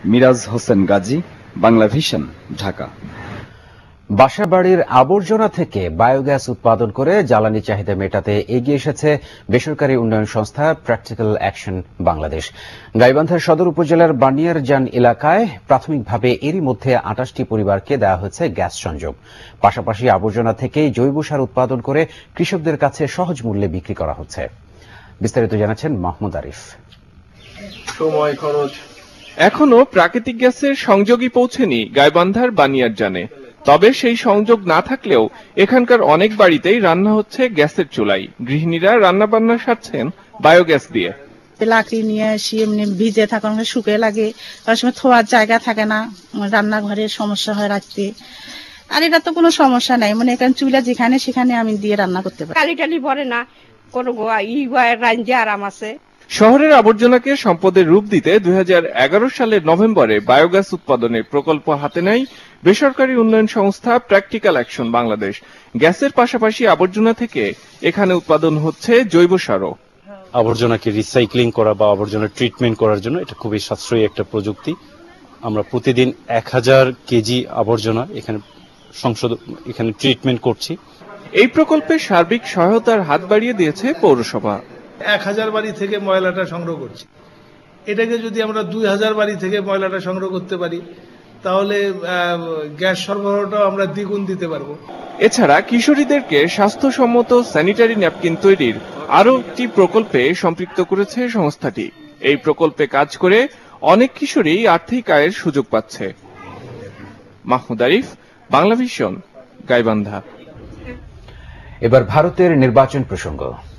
Miraj Hossain Gazi, Bangla Vision, Dhaka. বাসাবাড়ির আবর্জনা থেকে বায়োগ্যাস উৎপাদন করে জ্বালানি চাহিদা মেটাতে এগিয়ে এসেছে বেসরকারি উন্নয়ন সংস্থা প্র্যাকটিক্যাল অ্যাকশন বাংলাদেশ। গাইবান্ধার সদর উপজেলার বানিয়ারজান এলাকায় প্রাথমিকভাবে এরই মধ্যে ২৮টি পরিবারকে দেওয়া হয়েছে গ্যাস সংযোগ। পাশাপাশি আবর্জনা থেকেই জৈব সার উৎপাদন করে কৃষকদের কাছে সহজ মূল্যে বিক্রি করা হচ্ছে। বিস্তারিত জানাচ্ছেন মাহমুদ আরিফ। সময় খরচ। এখনো প্রাকৃতিক গ্যাসের সংযোগই পৌঁছেনি গাইবান্ধার বানিয়ারজানে। তবে সেই সংযোগ না থাকলেও এখানকার অনেক বাড়িতেই রান্না হচ্ছে গ্যাসের চুলায়। গৃহিণীরা রান্না বান্না সারছেন বায়োগ্যাস দিয়ে। লাকড়ি নিয়ে আসি, এমনি ভিজে থাকা শুকিয়ে লাগে, তার সময় থোয়ার জায়গা থাকে না, রান্নাঘরে সমস্যা হয় রাখতে। আর এটা তো কোনো সমস্যা নাই, মানে এখানে চুলা যেখানে সেখানে আমি দিয়ে রান্না করতে পারি। কালি টালি পরে না, কোনো রাঞ্জে আরাম আছে। শহরের আবর্জনাকে সম্পদের রূপ দিতে ২০১১ সালের নভেম্বরে বায়োগ্যাস উৎপাদনের প্রকল্প হাতে নেয় বেসরকারি উন্নয়ন সংস্থা প্র্যাকটিক্যাল অ্যাকশন বাংলাদেশ। গ্যাসের পাশাপাশি আবর্জনা থেকে এখানে উৎপাদন হচ্ছে জৈব সারও। আবর্জনাকে রিসাইক্লিং করা বা আবর্জনা ট্রিটমেন্ট করার জন্য এটা খুবই সাশ্রয়ী একটা প্রযুক্তি। আমরা প্রতিদিন ১০০০ কেজি আবর্জনা এখানে ট্রিটমেন্ট করছি। এই প্রকল্পে সার্বিক সহায়তার হাত বাড়িয়ে দিয়েছে পৌরসভা। ১০০০ বাড়ি থেকে ময়লাটা সংগ্রহ করছি। এটাকে যদি আমরা ২০০০ বাড়ি থেকে ময়লাটা সংগ্রহ করতে পারি, তাহলে গ্যাস সরবরাহটাও আমরা দ্বিগুণ দিতে পারবো। এছাড়া কিশোরীদেরকে স্বাস্থ্যসম্মত স্যানিটারি ন্যাপকিন তৈরির আরো একটি প্রকল্পে সম্পৃক্ত করেছে সংস্থাটি। এই প্রকল্পে কাজ করে অনেক কিশোরী আর্থিক আয়ের সুযোগ পাচ্ছে। মাহমুদ আরিফ, বাংলা ভিশন, গাইবান্ধা। এবার ভারতের নির্বাচন প্রসঙ্গ।